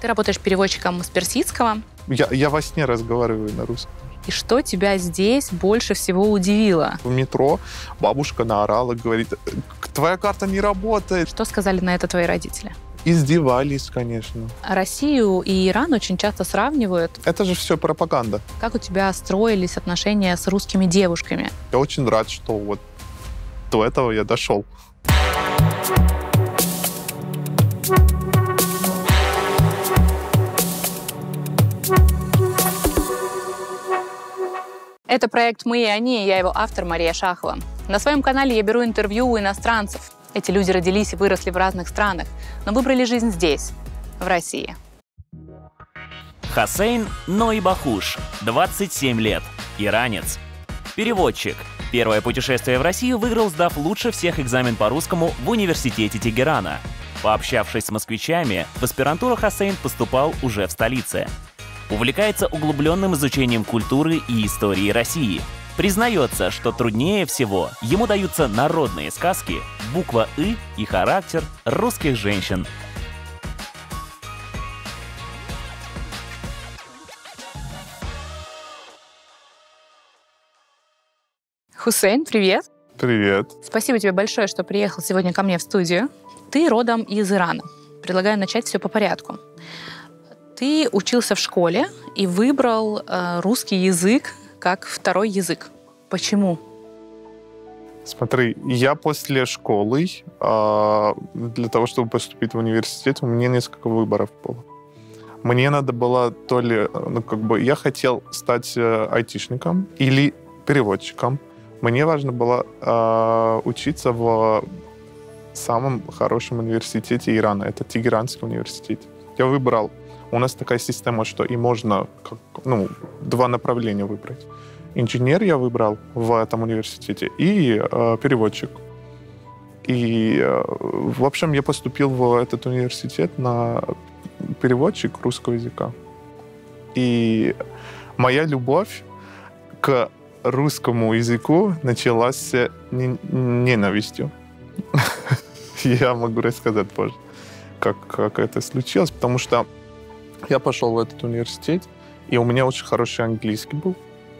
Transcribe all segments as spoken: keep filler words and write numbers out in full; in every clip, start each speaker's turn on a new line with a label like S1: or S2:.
S1: Ты работаешь переводчиком с персидского.
S2: Я, я во сне разговариваю на русском.
S1: И что тебя здесь больше всего удивило?
S2: В метро бабушка наорала, говорит, твоя карта не работает.
S1: Что сказали на это твои родители?
S2: Издевались, конечно.
S1: Россию и Иран очень часто сравнивают.
S2: Это же все пропаганда.
S1: Как у тебя строились отношения с русскими девушками?
S2: Я очень рад, что вот до этого я дошел.
S1: Это проект «Мы и они», я его автор Мария Шахова. На своем канале я беру интервью у иностранцев. Эти люди родились и выросли в разных странах, но выбрали жизнь здесь, в России.
S3: Хосейн Ноибахуш, двадцать семь лет, иранец. Переводчик. Первое путешествие в Россию выиграл, сдав лучше всех экзамен по русскому в университете Тегерана. Пообщавшись с москвичами, в аспирантуру Хосейн поступал уже в столице. Увлекается углубленным изучением культуры и истории России. Признается, что труднее всего ему даются народные сказки, буква «ы» и характер русских женщин.
S1: Хусейн, привет!
S2: Привет.
S1: Спасибо тебе большое, что приехал сегодня ко мне в студию. Ты родом из Ирана. Предлагаю начать все по порядку. Ты учился в школе и выбрал э, русский язык как второй язык. Почему?
S2: Смотри, я после школы, э, для того, чтобы поступить в университет, у меня несколько выборов было. Мне надо было то ли, ну, как бы, я хотел стать э, айтишником или переводчиком. Мне важно было э, учиться в самом хорошем университете Ирана. Это Тегеранский университет. Я выбрал. У нас такая система, что и можно как, ну, два направления выбрать. Инженер я выбрал в этом университете и э, переводчик. И, э, в общем, я поступил в этот университет на переводчик русского языка. И моя любовь к русскому языку началась с ненавистью. Я могу рассказать позже, как, как это случилось, потому что я пошел в этот университет, и у меня очень хороший английский был.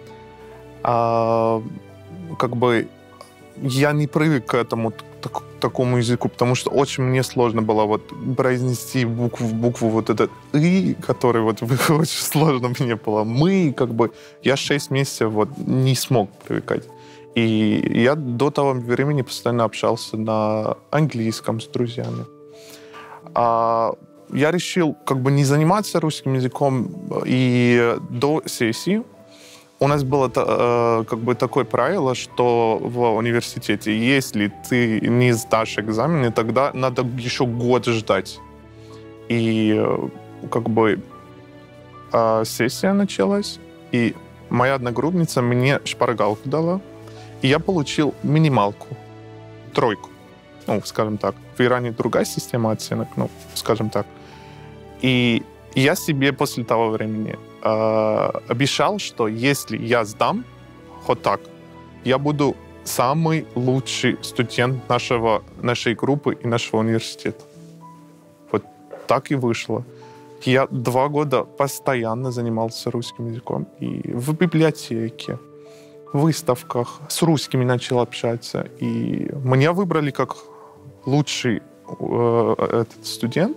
S2: А, как бы я не привык к этому так, такому языку, потому что очень мне сложно было вот произнести букву в букву вот этот «и», который вот очень сложно мне было. Мы, как бы, я шесть месяцев вот не смог привыкать. И я до того времени постоянно общался на английском с друзьями. А, я решил как бы не заниматься русским языком, и до сессии у нас было э, как бы такое правило, что в университете, если ты не сдашь экзамены, тогда надо еще год ждать. И как бы э, сессия началась, и моя одногруппница мне шпаргалку дала, и я получил минималку, тройку, ну, скажем так. В Иране другая система оценок, ну, скажем так. И я себе после того времени э, обещал, что если я сдам, хоть так, я буду самый лучший студент нашего, нашей группы и нашего университета. Вот так и вышло. Я два года постоянно занимался русским языком. И в библиотеке, в выставках с русскими начал общаться. И меня выбрали как лучший э, этот студент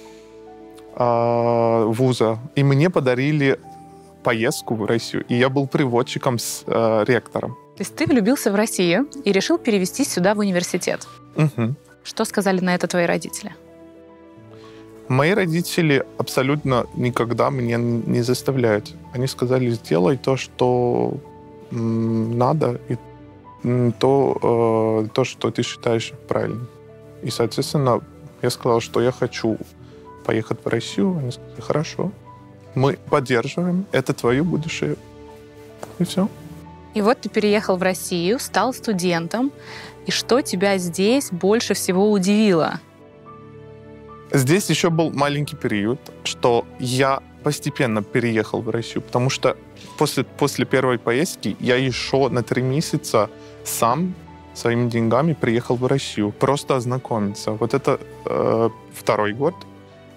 S2: вуза, и мне подарили поездку в Россию, и я был переводчиком с э, ректором.
S1: То есть ты влюбился в Россию и решил перевестись сюда в университет.
S2: Угу.
S1: Что сказали на это твои родители?
S2: Мои родители абсолютно никогда меня не заставляют. Они сказали, сделай то, что м, надо, и м, то, э, то, что ты считаешь правильным. И, соответственно, я сказал, что я хочу поехать в Россию. Они сказали, хорошо, мы поддерживаем, это твое будущее. И все.
S1: И вот ты переехал в Россию, стал студентом. И что тебя здесь больше всего удивило?
S2: Здесь еще был маленький период, что я постепенно переехал в Россию, потому что после, после первой поездки я еще на три месяца сам своими деньгами приехал в Россию, просто ознакомиться. Вот это э, второй год.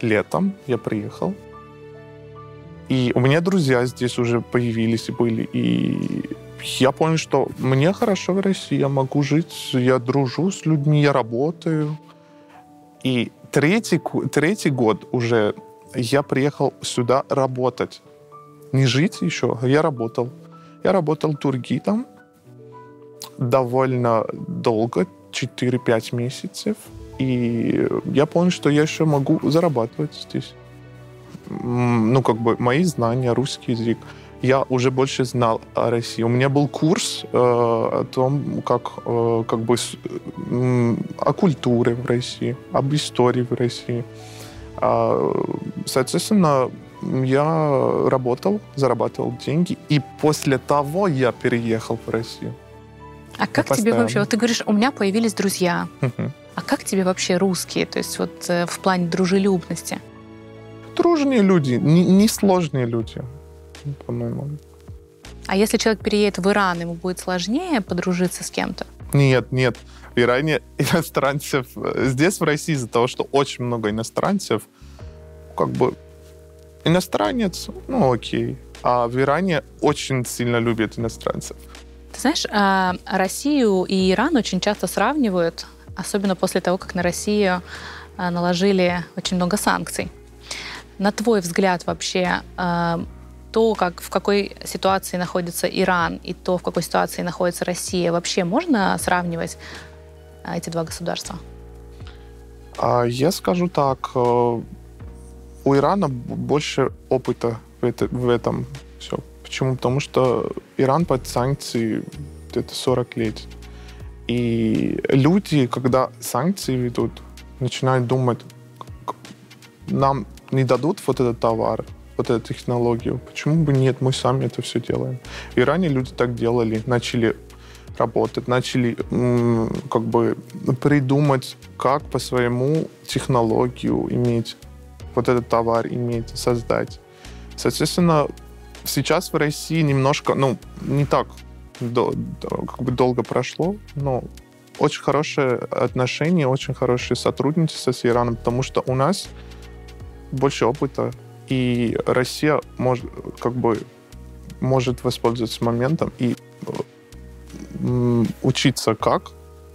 S2: летом я приехал. И у меня друзья здесь уже появились и были. И я понял, что мне хорошо в России, я могу жить, я дружу с людьми, я работаю. И третий, третий год уже я приехал сюда работать. Не жить еще, а я работал. Я работал тургидом довольно долго, четыре-пять месяцев. И я понял, что я еще могу зарабатывать здесь. Ну, как бы, мои знания, русский язык. Я уже больше знал о России. У меня был курс э, о том, как, э, как бы, э, о культуре в России, об истории в России. Э, соответственно, я работал, зарабатывал деньги, и после того я переехал в Россию.
S1: А как тебе вообще, вот ты говоришь, у меня появились друзья. Uh-huh. А как тебе вообще русские, то есть вот э, в плане дружелюбности?
S2: Дружные люди, не, не сложные люди, по-моему.
S1: А если человек переедет в Иран, ему будет сложнее подружиться с кем-то?
S2: Нет, нет. В Иране иностранцев... Здесь, в России, из-за того, что очень много иностранцев, как бы иностранец, ну окей. А в Иране очень сильно любят иностранцев.
S1: Ты знаешь, Россию и Иран очень часто сравнивают, особенно после того, как на Россию наложили очень много санкций. На твой взгляд вообще, то, как, в какой ситуации находится Иран и то, в какой ситуации находится Россия, вообще можно сравнивать эти два государства?
S2: Я скажу так. У Ирана больше опыта в, это, в этом все. Почему? Потому что Иран под санкции где-то сорок лет. И люди, когда санкции ведут, начинают думать, нам не дадут вот этот товар, вот эту технологию. Почему бы нет, мы сами это все делаем. В Иране люди так делали, начали работать, начали м- как бы придумать, как по своему технологию иметь, вот этот товар иметь, создать. Соответственно, сейчас в России немножко, ну, не так до, до, как бы долго прошло, но очень хорошие отношения, очень хорошее сотрудничество с Ираном, потому что у нас больше опыта, и Россия может, как бы, может воспользоваться моментом и м, учиться, как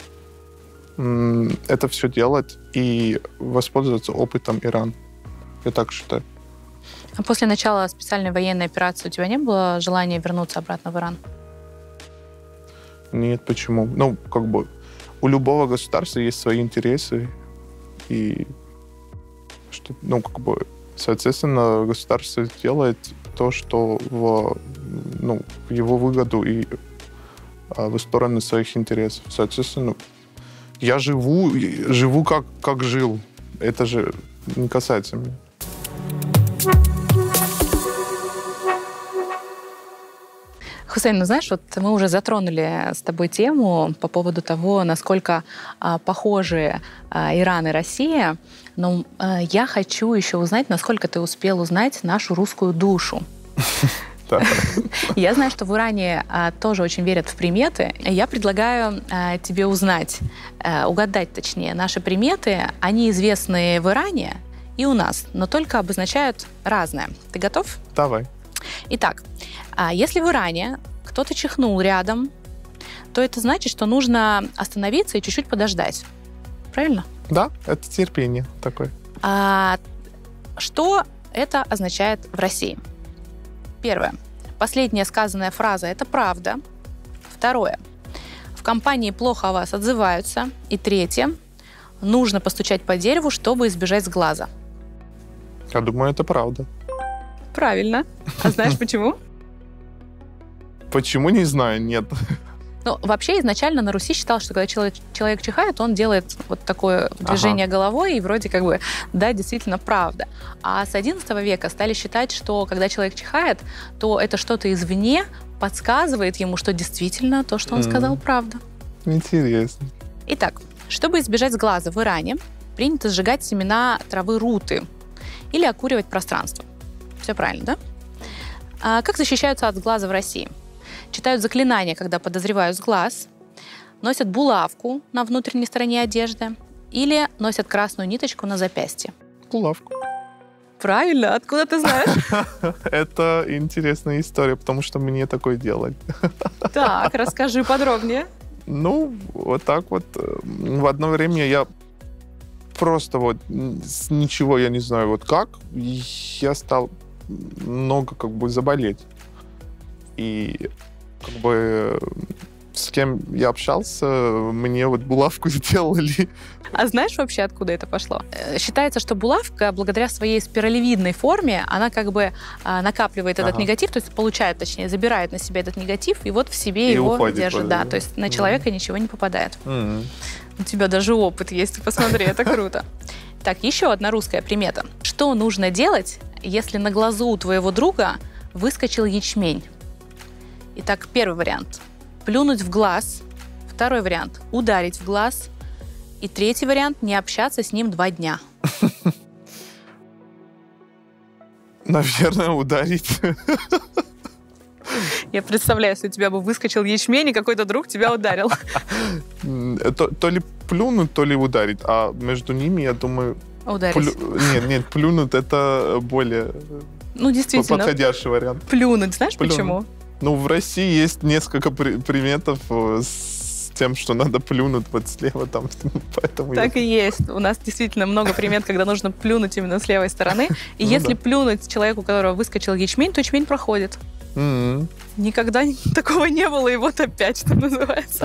S2: м, это все делать, и воспользоваться опытом Ирана. Я так считаю.
S1: А после начала специальной военной операции у тебя не было желания вернуться обратно в Иран?
S2: Нет, почему? Ну, как бы у любого государства есть свои интересы, и что, ну, как бы, соответственно, государство делает то, что в, ну, в его выгоду и а, в сторону своих интересов. Соответственно, я живу, живу как, как жил. Это же не касается меня.
S1: Хусейн, ну знаешь, вот мы уже затронули с тобой тему по поводу того, насколько а, похожи а, Иран и Россия, но а, я хочу еще узнать, насколько ты успел узнать нашу русскую душу. Я знаю, что в Иране а, тоже очень верят в приметы. Я предлагаю а, тебе узнать, а, угадать точнее, наши приметы. Они известны в Иране и у нас, но только обозначают разное. Ты готов?
S2: Давай.
S1: Итак, если в Иране кто-то чихнул рядом, то это значит, что нужно остановиться и чуть-чуть подождать. Правильно?
S2: Да, это терпение такое.
S1: А что это означает в России? Первое. Последняя сказанная фраза – это правда. Второе. В компании плохо о вас отзываются. И третье. Нужно постучать по дереву, чтобы избежать сглаза.
S2: Я думаю, это правда.
S1: Правильно. А знаешь почему?
S2: Почему, не знаю, нет.
S1: Ну, вообще, изначально на Руси считалось, что когда человек, человек чихает, он делает вот такое движение ага. головой, и вроде как бы, да, действительно правда. А с одиннадцатого века стали считать, что когда человек чихает, то это что-то извне подсказывает ему, что действительно то, что он mm. сказал, правда.
S2: Интересно.
S1: Итак, чтобы избежать сглаза в Иране, принято сжигать семена травы руты или окуривать пространство. Все правильно, да? А как защищаются от сглаза в России? Читают заклинания, когда подозревают сглаз, носят булавку на внутренней стороне одежды или носят красную ниточку на запястье.
S2: Булавку.
S1: Правильно, откуда ты знаешь?
S2: Это интересная история, потому что мне такое делать.
S1: Так, расскажи подробнее.
S2: Ну, вот так вот. В одно время я просто вот с ничего, я не знаю, вот как, я стал много как бы заболеть. И как бы с кем я общался, мне вот булавку сделали.
S1: А знаешь вообще, откуда это пошло? Считается, что булавка, благодаря своей спиралевидной форме, она как бы а, накапливает этот ага. негатив, то есть получает, точнее, забирает на себя этот негатив, и вот в себе и его держит. Да, то есть на mm-hmm. человека ничего не попадает. Mm-hmm. У тебя даже опыт есть, посмотри, это круто. Так, еще одна русская примета. Что нужно делать, если на глазу у твоего друга выскочил ячмень? Итак, первый вариант. Плюнуть в глаз. Второй вариант. Ударить в глаз. И третий вариант. Не общаться с ним два дня.
S2: Наверное, ударить.
S1: Я представляю, если у тебя бы выскочил ячмень, и какой-то друг тебя ударил.
S2: То, то ли плюнуть, то ли ударить. А между ними, я думаю...
S1: Ударить.
S2: Плю... Нет, нет, плюнуть — это более
S1: ну, действительно,
S2: подходящий вариант.
S1: Плюнуть. Знаешь, плюнуть. Почему?
S2: Ну, в России есть несколько при- приметов с тем, что надо плюнуть вот слева там. Поэтому
S1: так
S2: я...
S1: и есть. У нас действительно много примет, когда нужно плюнуть именно с левой стороны. И ну, если да. плюнуть человеку, у которого выскочил ячмень, то ячмень проходит.
S2: Mm-hmm.
S1: Никогда такого не было, и вот опять, что называется.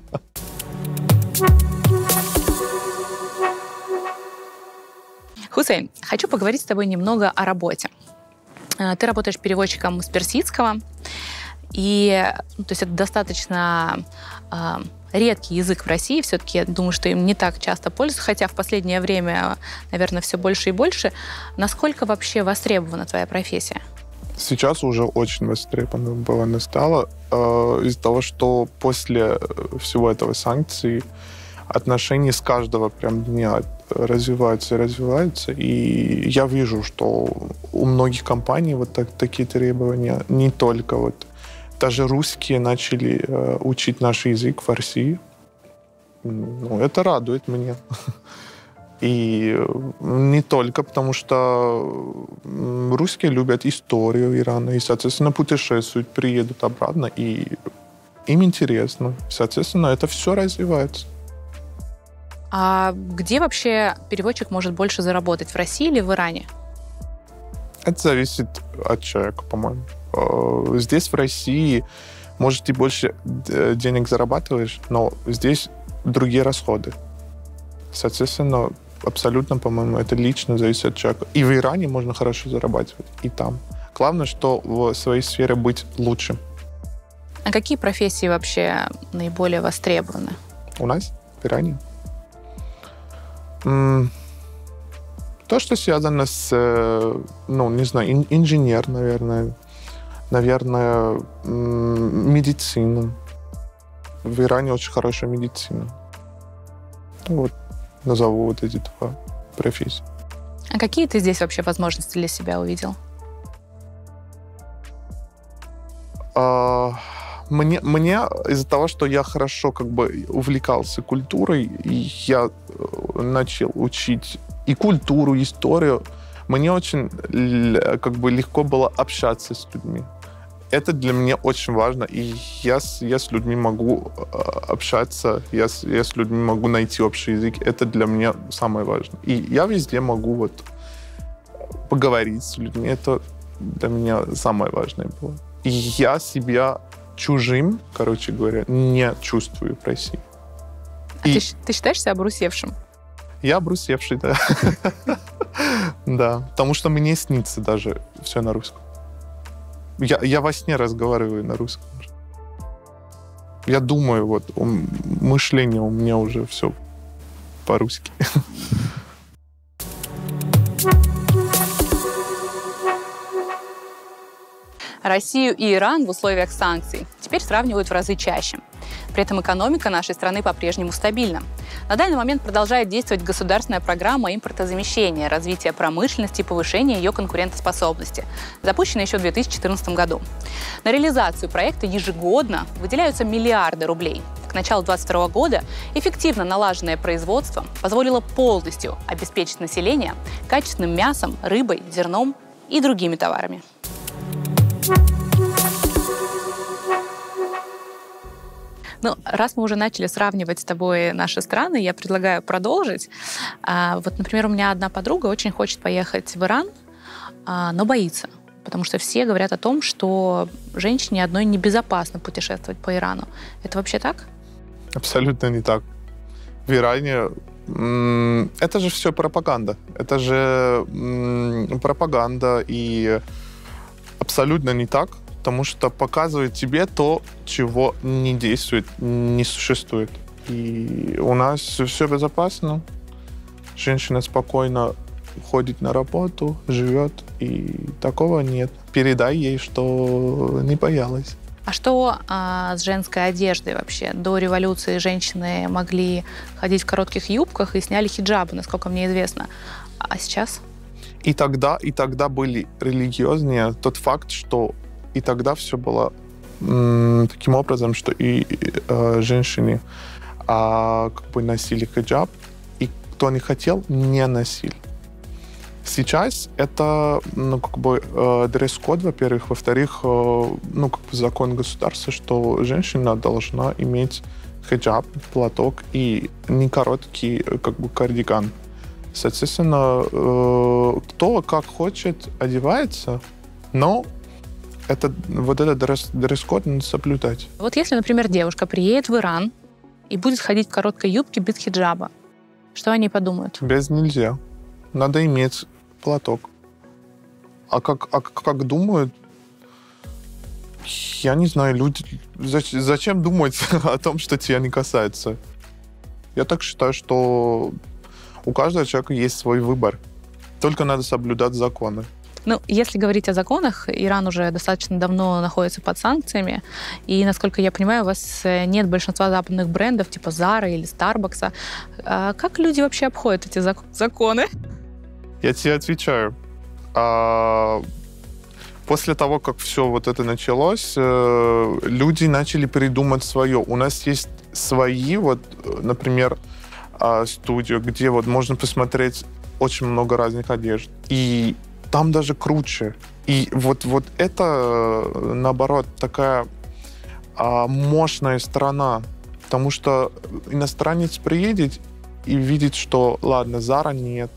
S1: Хусейн, хочу поговорить с тобой немного о работе. Ты работаешь переводчиком с персидского, и ну, то есть это достаточно э, редкий язык в России. Все-таки я думаю, что им не так часто пользуются, хотя в последнее время, наверное, все больше и больше. Насколько вообще востребована твоя профессия?
S2: Сейчас уже очень востребована стала э, из-за того, что после всего этого санкций отношения с каждого прям дня развиваются и развиваются. И я вижу, что у многих компаний вот так, такие требования. Не только вот. Даже русские начали э, учить наш язык в России. Ну, это радует меня. И не только, потому что русские любят историю Ирана и, соответственно, путешествуют, приедут обратно, и им интересно. Соответственно, это все развивается.
S1: А где вообще переводчик может больше заработать? В России или в Иране?
S2: Это зависит от человека, по-моему. Здесь, в России, может, ты больше денег зарабатываешь, но здесь другие расходы. Соответственно, абсолютно, по-моему, это лично зависит от человека. И в Иране можно хорошо зарабатывать, и там. Главное, что в своей сфере быть лучшим.
S1: А какие профессии вообще наиболее востребованы?
S2: У нас в Иране? М- то, что связано с, ну, не знаю, ин- инженер, наверное, наверное, м- медицина. В Иране очень хорошая медицина. Вот. Назову вот эти два профессии.
S1: А какие ты здесь вообще возможности для себя увидел?
S2: А, мне, мне из-за того, что я хорошо как бы увлекался культурой, и я начал учить и культуру, и историю, мне очень как бы легко было общаться с людьми. Это для меня очень важно, и я с, я с людьми могу э, общаться, я с, я с людьми могу найти общий язык. Это для меня самое важное. И я везде могу вот поговорить с людьми. Это для меня самое важное было. И я себя чужим, короче говоря, не чувствую в России.
S1: А и... ты, ты считаешь себя обрусевшим?
S2: Я обрусевший, да. Да, потому что мне снится даже все на русском. Я, я во сне разговариваю на русском. Я думаю, вот, мышление у меня уже все по-русски.
S1: Россию и Иран в условиях санкций теперь сравнивают в разы чаще. При этом экономика нашей страны по-прежнему стабильна. На данный момент продолжает действовать государственная программа импортозамещения, развития промышленности и повышения ее конкурентоспособности, запущенная еще в две тысячи четырнадцатом году. На реализацию проекта ежегодно выделяются миллиарды рублей. К началу двадцать второго года эффективно налаженное производство позволило полностью обеспечить население качественным мясом, рыбой, зерном и другими товарами. Ну, раз мы уже начали сравнивать с тобой наши страны, я предлагаю продолжить. А, вот, например, у меня одна подруга очень хочет поехать в Иран, а, но боится, потому что все говорят о том, что женщине одной небезопасно путешествовать по Ирану. Это вообще так?
S2: Абсолютно не так. В Иране м- это же все пропаганда. Это же м- пропаганда, и абсолютно не так. Потому что показывает тебе то, чего не действует, не существует. И у нас все безопасно. Женщина спокойно ходит на работу, живет, и такого нет. Передай ей, что не боялась.
S1: А что а, с женской одеждой вообще? До революции женщины могли ходить в коротких юбках и сняли хиджабы, насколько мне известно. А сейчас?
S2: И тогда, и тогда были религиознее. Тот факт, что и тогда все было м, таким образом, что и, и э, женщины а, как бы носили хиджаб, и кто не хотел, не носил. Сейчас это, ну, как бы э, дресс-код, во-первых, во-вторых, э, ну, как бы закон государства, что женщина должна иметь хиджаб, платок и не короткий, как бы, кардиган. Соответственно, э, кто как хочет одевается, но это, вот этот дресс, дресс-код надо соблюдать.
S1: Вот если, например, девушка приедет в Иран и будет ходить в короткой юбке без хиджаба, что они подумают?
S2: Без нельзя. Надо иметь платок. А как, а как думают, я не знаю, люди... Зачем, зачем думать о том, что тебя не касается? Я так считаю, что у каждого человека есть свой выбор. Только надо соблюдать законы.
S1: Ну, если говорить о законах, Иран уже достаточно давно находится под санкциями, и, насколько я понимаю, у вас нет большинства западных брендов, типа Zara или Starbucks. А как люди вообще обходят эти зак- законы?
S2: Я тебе отвечаю. А, после того, как все вот это началось, э, люди начали придумать свое. У нас есть свои, вот, например, э, студии, где вот можно посмотреть очень много разных одежд. И там даже круче. И вот, вот это, наоборот, такая а, мощная страна. Потому что иностранец приедет и видит, что, ладно, Zara нет,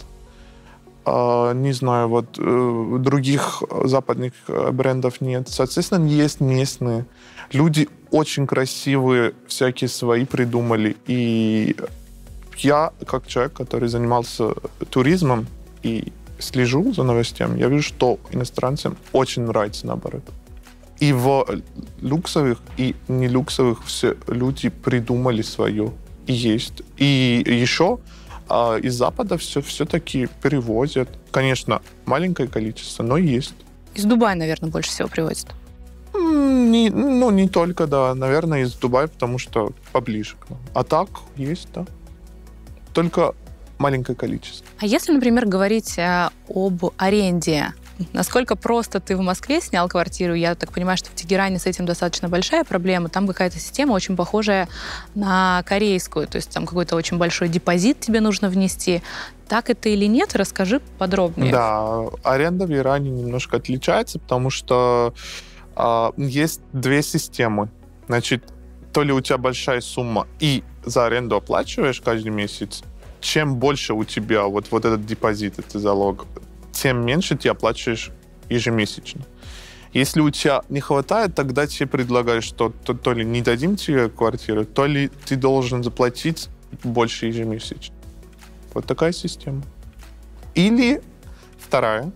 S2: а, не знаю, вот э, других западных брендов нет. Соответственно, есть местные. Люди очень красивые, всякие свои придумали. И я, как человек, который занимался туризмом и слежу за новостями, я вижу, что иностранцам очень нравится, наоборот. И в люксовых, и не люксовых все люди придумали свое. И есть. И еще а, из Запада все все-таки перевозят. Конечно, маленькое количество, но есть.
S1: Из Дубая, наверное, больше всего привозят.
S2: Не, ну, не только, да. Наверное, из Дубая, потому что поближе к нам. А так есть, да. Только маленькое количество.
S1: А если, например, говорить а, об аренде, насколько просто ты в Москве снял квартиру? Я так понимаю, что в Тегеране с этим достаточно большая проблема. Там какая-то система очень похожая на корейскую. То есть там какой-то очень большой депозит тебе нужно внести. Так это или нет? Расскажи подробнее.
S2: Да, аренда в Иране немножко отличается, потому что э, есть две системы. Значит, то ли у тебя большая сумма, и за аренду оплачиваешь каждый месяц, чем больше у тебя вот, вот этот депозит, этот залог, тем меньше ты оплачиваешь ежемесячно. Если у тебя не хватает, тогда тебе предлагают, что то, то ли не дадим тебе квартиру, то ли ты должен заплатить больше ежемесячно. Вот такая система. Или вторая.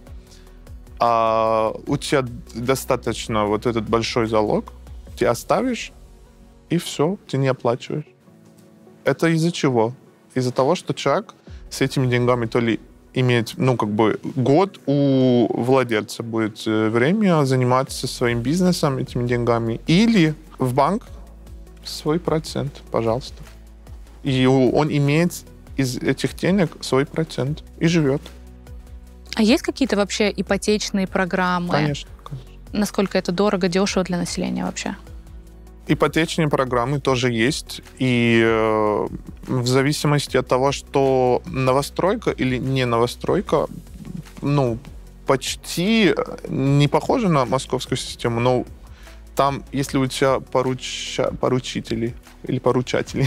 S2: А, у тебя достаточно вот этот большой залог, ты оставишь, и все, ты не оплачиваешь. Это из-за чего? Из-за того, что человек с этими деньгами то ли имеет, ну, как бы, год у владельца будет время заниматься своим бизнесом, этими деньгами, или в банк свой процент, пожалуйста. И он имеет из этих денег свой процент и живет.
S1: А есть какие-то вообще ипотечные программы?
S2: Конечно, конечно.
S1: Насколько это дорого, дешево для населения вообще?
S2: Ипотечные программы тоже есть. И э, в зависимости от того, что новостройка или не новостройка, ну, почти не похоже на московскую систему, но там, если у тебя поруча, поручители или поручатели,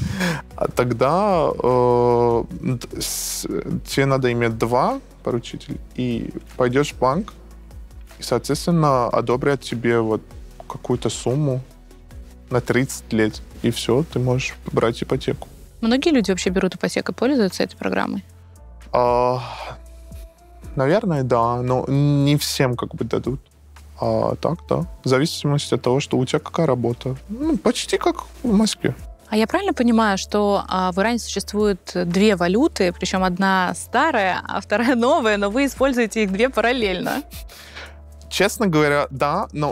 S2: тогда э, с, тебе надо иметь два поручителя, и пойдешь в банк, и, соответственно, одобрят тебе вот какую-то сумму на тридцать лет, и все, ты можешь брать ипотеку.
S1: Многие люди вообще берут ипотеку и пользуются этой программой?
S2: А, наверное, да, но не всем как бы дадут. А так, да. В зависимости от того, что у тебя какая работа. Ну, почти как в Москве.
S1: А я правильно понимаю, что а, в Иране существует две валюты, причем одна старая, а вторая новая, но вы используете их две параллельно?
S2: Честно говоря, да, но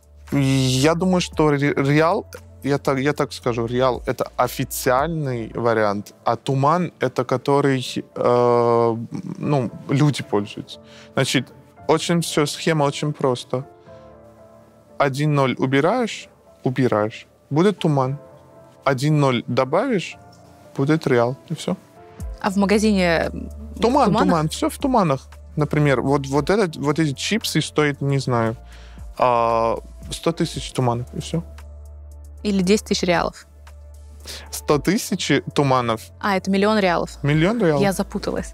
S2: я думаю, что реал, я так, я так скажу, реал — это официальный вариант, а туман — это который, э, ну, люди пользуются. Значит, очень все, схема очень проста. один ноль убираешь, убираешь, будет туман. один ноль добавишь, будет реал, и все.
S1: А в магазине...
S2: Туман, туман, все в туманах. Например, вот, вот, этот, вот эти чипсы стоят, не знаю, сто тысяч туманов, и все.
S1: Или десять тысяч реалов?
S2: сто тысяч туманов.
S1: А, это миллион реалов.
S2: Миллион реалов.
S1: Я запуталась.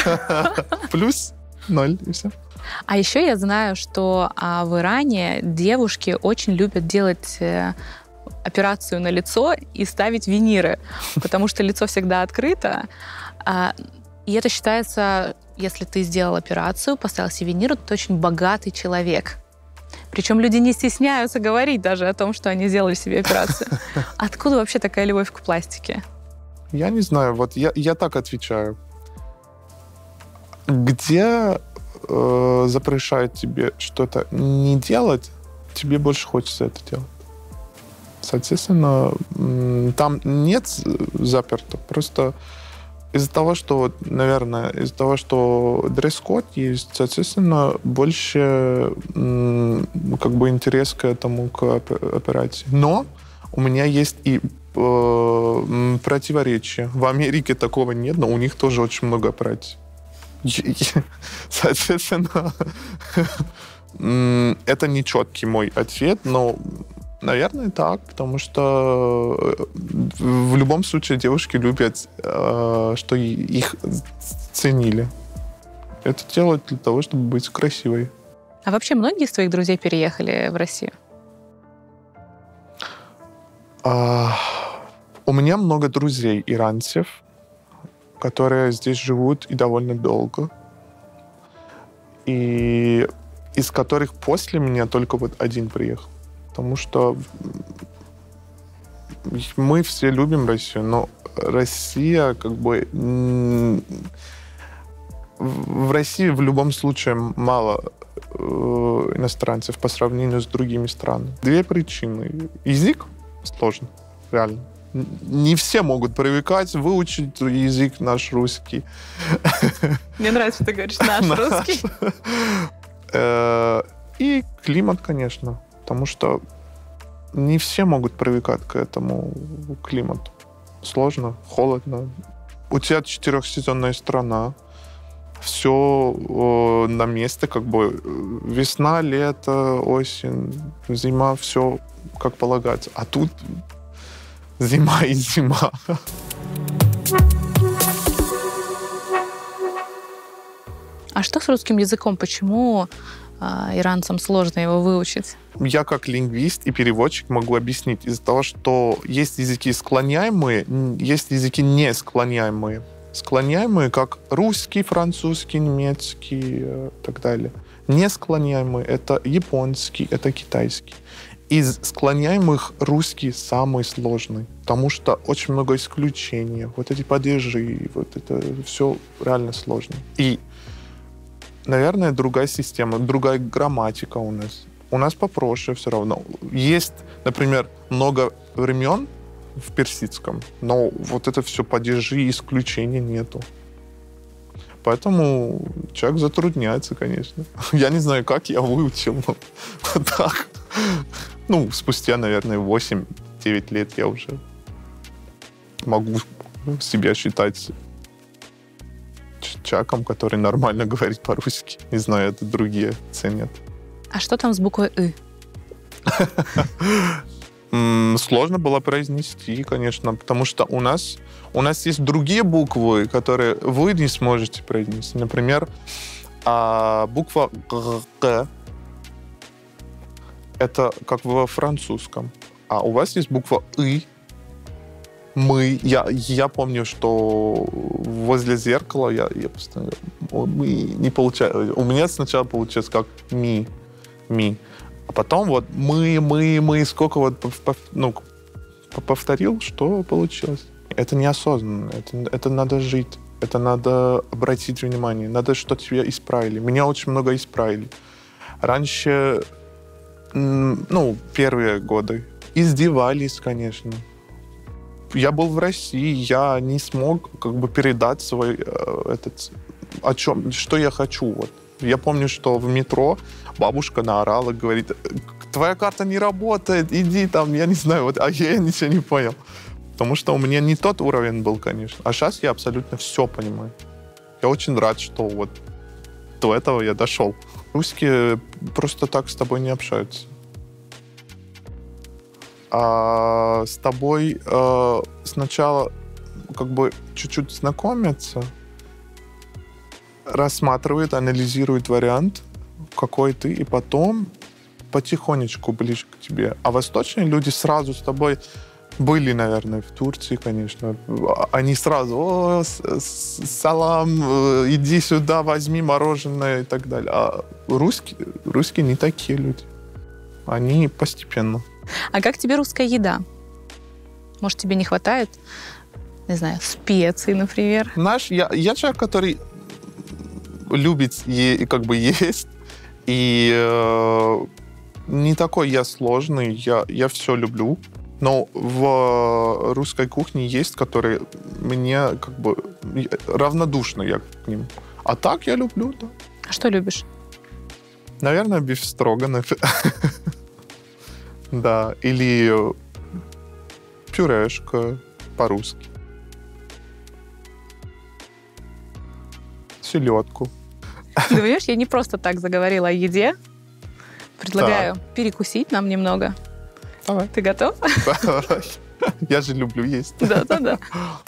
S2: Плюс ноль, и все.
S1: А еще я знаю, что а, в Иране девушки очень любят делать э, операцию на лицо и ставить виниры, потому что лицо всегда открыто. А, и это считается, если ты сделал операцию, поставил себе виниры, то ты очень богатый человек. Причем люди не стесняются говорить даже о том, что они сделали себе операцию. Откуда вообще такая любовь к пластике?
S2: Я не знаю, вот я, я так отвечаю. Где э, запрещают тебе что-то не делать, тебе больше хочется это делать. Соответственно, там нет заперто. Просто из-за того, что, наверное, из-за того, что дресс-код есть, соответственно, больше как бы интерес к этому, к операции. Но у меня есть и э, противоречия. В Америке такого нет, но у них тоже очень много операций. Соответственно, это не четкий мой ответ, но, наверное, так, потому что в любом случае девушки любят, что их ценили. Это делают для того, чтобы быть красивой.
S1: А вообще многие из твоих друзей переехали в Россию?
S2: А, у меня много друзей иранцев, которые здесь живут и довольно долго. И из которых после меня только вот один приехал. Потому что мы все любим Россию, но Россия как бы... В России в любом случае мало э, иностранцев по сравнению с другими странами. Две причины. Язык сложно, реально. Не все могут привыкать, выучить язык наш русский.
S1: Мне нравится, что ты говоришь «наш русский».
S2: И климат, конечно, потому что не все могут привыкать к этому климату. Сложно, холодно. У тебя четырехсезонная страна, все э, на месте, как бы весна, лето, осень, зима, все как полагается. А тут зима и зима.
S1: А что с русским языком? Почему э, иранцам сложно его выучить?
S2: Я как лингвист и переводчик могу объяснить. Из-за того, что есть языки склоняемые, есть языки не склоняемые. Склоняемые, как русский, французский, немецкий и так далее. Не склоняемые — это японский, это китайский. Из склоняемых русский самый сложный, потому что очень много исключений. Вот эти падежи, вот это все реально сложно. И, наверное, другая система, другая грамматика у нас. У нас попроще все равно. Есть, например, много времен в персидском, но вот это все падежи, исключений нету. Поэтому человек затрудняется, конечно. Я не знаю, как я выучил, но вот так. Ну, спустя, наверное, восемь-девять лет я уже могу себя считать чаком, который нормально говорит по-русски. Не знаю, это другие ценят.
S1: А что там с буквой «ы»?
S2: Сложно было произнести, конечно, потому что у нас, у нас есть другие буквы, которые вы не сможете произнести. Например, буква «г» — это как во французском. А у вас есть буква «ы». Мы, я, я помню, что возле зеркала я, я постоянно, мы не получаю. У меня сначала получилось как ми, ми, а потом вот мы, мы, мы, сколько вот ну, повторил, что получилось. Это неосознанно, это, это надо жить, это надо обратить внимание, надо, что тебя исправили. Меня очень много исправили. Раньше, ну, первые годы издевались, конечно. Я был в России, я не смог как бы передать свой э, этот, о чем, что я хочу. Вот. Я помню, что в метро бабушка наорала, говорит: твоя карта не работает, иди там, я не знаю, вот, а я ничего не понял. Потому что у меня не тот уровень был, конечно. А сейчас я абсолютно все понимаю. Я очень рад, что вот до этого я дошел. Русские просто так с тобой не общаются. А с тобой э, сначала как бы чуть-чуть знакомятся, рассматривают, анализируют вариант, какой ты, и потом потихонечку ближе к тебе. А восточные люди сразу с тобой были, наверное, в Турции, конечно. Они сразу: о, салам, иди сюда, возьми мороженое и так далее. А русские, русские не такие люди. Они постепенно.
S1: А как тебе русская еда? Может, тебе не хватает, не знаю, специй, например?
S2: Знаешь, я, я человек, который любит е- как бы есть, и э, не такой я сложный, я, я все люблю. Но в русской кухне есть, которые мне как бы равнодушны я к ним. А так я люблю, да.
S1: А что любишь?
S2: Наверное, бифстроганов. Да, или пюрешка по-русски. Селедку.
S1: Ты понимаешь, я не просто так заговорила о еде. Предлагаю
S2: так.
S1: перекусить нам немного.
S2: Давай.
S1: Ты готов?
S2: Давай. Я же люблю есть.
S1: Да-да-да.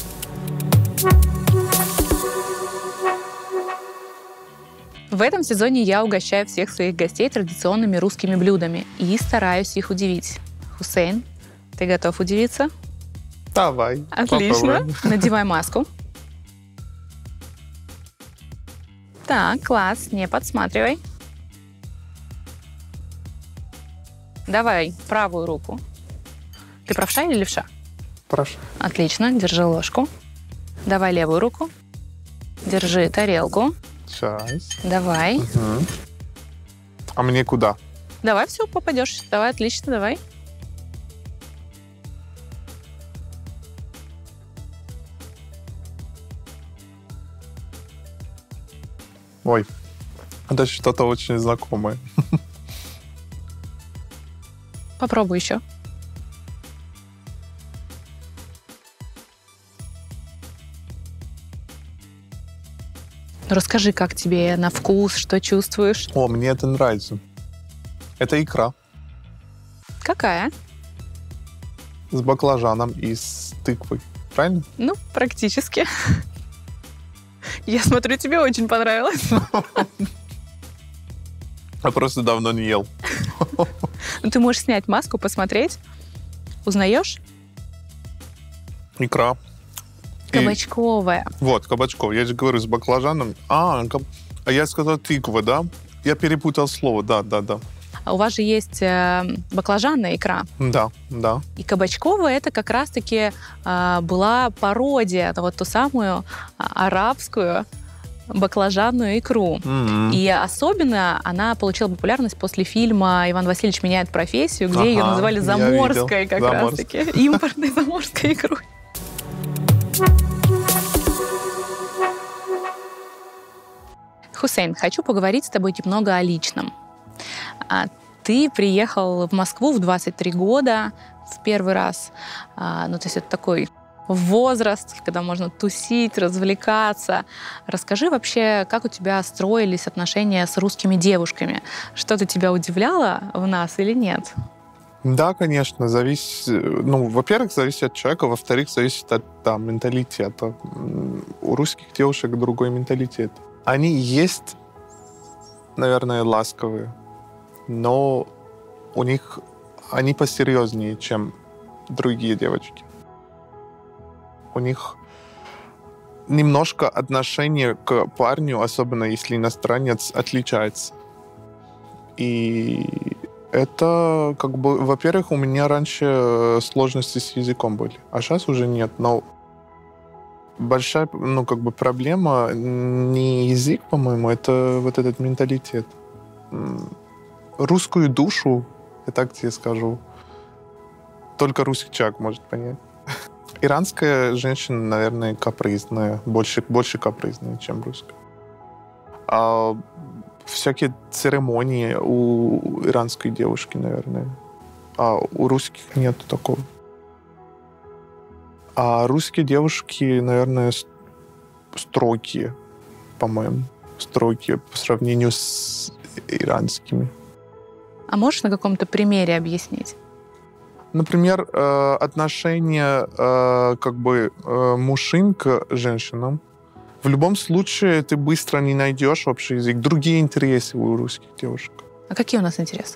S1: В этом сезоне я угощаю всех своих гостей традиционными русскими блюдами и стараюсь их удивить. Хусейн, ты готов удивиться?
S2: Давай.
S1: Отлично.
S2: Попробуем.
S1: Надевай маску. Так, класс, не подсматривай. Давай правую руку. Ты правша или левша?
S2: Прошу.
S1: Отлично, держи ложку. Давай левую руку. Держи тарелку.
S2: Сейчас.
S1: Давай.
S2: Угу. А мне куда?
S1: Давай, все, попадешь. Давай, отлично, давай.
S2: Ой, это что-то очень знакомое.
S1: Попробуй еще. Ну, расскажи, как тебе на вкус, что чувствуешь?
S2: О, мне это нравится. Это икра
S1: Какая?
S2: с баклажаном и с тыквой. Правильно?
S1: Ну, практически. Я смотрю, тебе очень понравилось.
S2: Я просто давно не ел.
S1: Ну, ты можешь снять маску, посмотреть. Узнаешь?
S2: Икра. И-
S1: Кабачковая.
S2: Вот, кабачков. Я же говорю, с баклажаном. А, каб- а я сказал тыква, да? Я перепутал слово, да, да, да.
S1: А у вас же есть э, баклажанная икра.
S2: Да, да.
S1: И кабачковая это как раз-таки э, была пародия на вот ту самую а, арабскую баклажанную икру.
S2: М-м.
S1: И особенно она получила популярность после фильма «Иван Васильевич меняет профессию», где
S2: Ага,
S1: ее называли
S2: я
S1: заморской
S2: видел.
S1: как
S2: Заморской.
S1: раз-таки. Импортной заморской икрой. Хусейн, хочу поговорить с тобой немного о личном. А, Ты приехал в Москву в двадцать три года в первый раз. Ну, то есть это такой возраст, когда можно тусить, развлекаться. Расскажи вообще, как у тебя строились отношения с русскими девушками? Что-то тебя удивляло в нас или нет?
S2: Да, конечно, зависит... Ну, во-первых, зависит от человека, во-вторых, зависит от там, менталитета. У русских девушек другой менталитет. Они есть, наверное, ласковые, но у них они посерьезнее, чем другие девочки. У них немножко отношение к парню, особенно если иностранец, отличается. И это, как бы, во-первых, у меня раньше сложности с языком были, а сейчас уже нет. Но большая, ну, как бы, проблема не язык, по-моему, это вот этот менталитет. Русскую душу, я так тебе скажу, только русский человек может понять. Иранская женщина, наверное, капризная, больше, больше капризная, чем русская. А всякие церемонии у иранской девушки, наверное. А у русских нет такого. А русские девушки, наверное, строгие, по-моему. Строгие по сравнению с иранскими.
S1: А можешь на каком-то примере объяснить?
S2: Например, отношение как бы мужчин к женщинам. В любом случае ты быстро не найдешь общий язык. Другие интересы у русских девушек.
S1: А какие у нас интересы?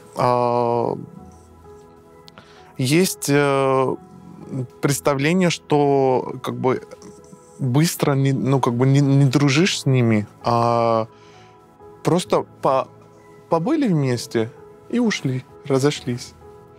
S2: Есть представление, что как бы быстро не, ну, как бы не, не дружишь с ними, а просто по, побыли вместе и ушли, разошлись.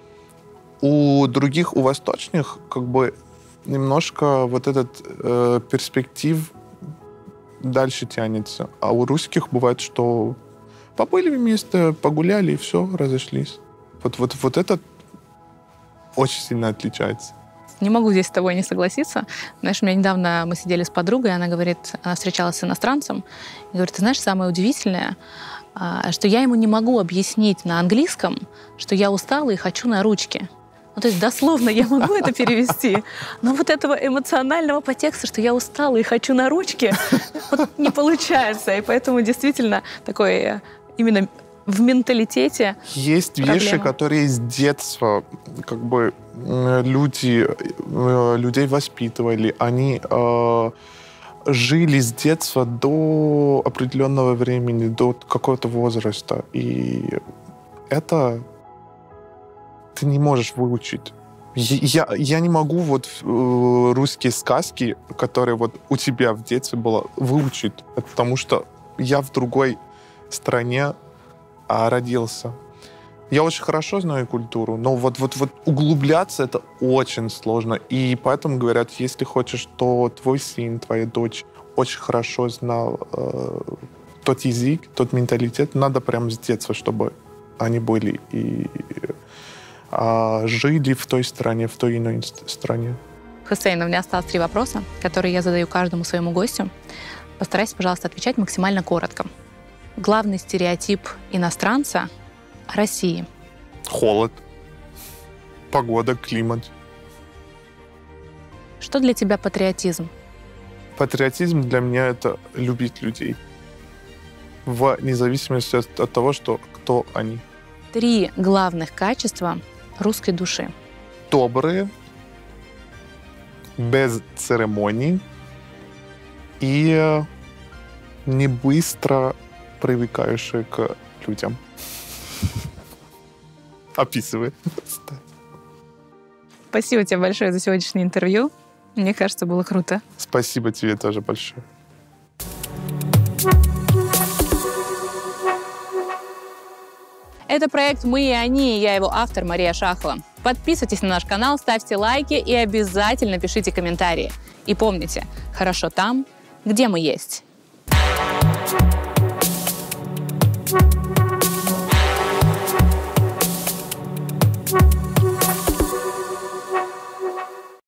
S2: У других, у восточных, как бы немножко вот этот э, перспектив дальше тянется. А у русских бывает, что побыли вместе, погуляли и все, разошлись. Вот, вот, вот это очень сильно отличается.
S1: Не могу здесь с тобой не согласиться. Знаешь, у меня недавно мы сидели с подругой, она говорит, она встречалась с иностранцем, и говорит, ты знаешь, самое удивительное, что я ему не могу объяснить на английском, что я устала и хочу на ручки. Ну, то есть дословно я могу это перевести, но вот этого эмоционального подтекста, что я устала и хочу на ручки, вот не получается. И поэтому действительно такой именно в менталитете
S2: есть
S1: проблема.
S2: Вещи, которые с детства как бы люди, людей воспитывали, они э, жили с детства до определенного времени, до какого-то возраста. И это ты не можешь выучить. Я, я не могу вот э, русские сказки, которые вот у тебя в детстве было, выучить, потому что я в другой стране а, родился. Я очень хорошо знаю культуру, но вот, вот, вот углубляться это очень сложно. И поэтому говорят, если хочешь, что твой сын, твоя дочь очень хорошо знал э, тот язык, тот менталитет, надо прямо с детства, чтобы они были и э, жили в той стране, в той иной стране.
S1: Хусейн, у меня осталось три вопроса, которые я задаю каждому своему гостю. Постарайся, пожалуйста, отвечать максимально коротко. Главный стереотип иностранца о России?
S2: Холод, погода, климат.
S1: Что для тебя патриотизм?
S2: Патриотизм для меня — это любить людей. В независимости от, от того, что, кто они.
S1: Три главных качества русской души.
S2: Добрые, без церемоний и не быстро привыкающие к людям. Описывай.
S1: Спасибо тебе большое за сегодняшнее интервью. Мне кажется, было круто.
S2: Спасибо тебе тоже большое.
S1: Это проект «Мы и они», я его автор Мария Шахова. Подписывайтесь на наш канал, ставьте лайки и обязательно пишите комментарии. И помните, хорошо там, где мы есть.